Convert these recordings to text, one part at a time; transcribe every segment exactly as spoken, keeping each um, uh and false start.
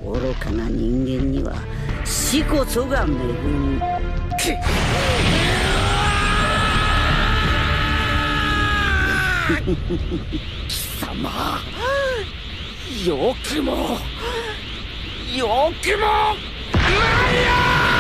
愚かな人間には死こそが恵み。貴様、よくもよくもないや。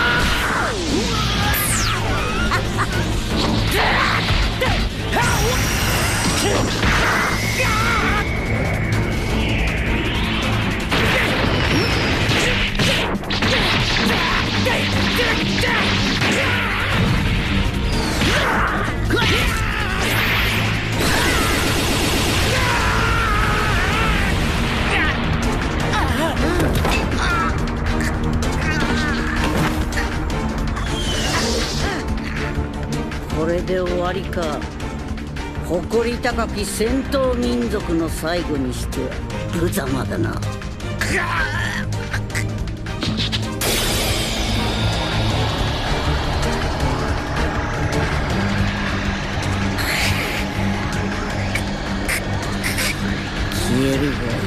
これで終わりか。誇り高き戦闘民族の最後にしては無様だな。消えるがいい。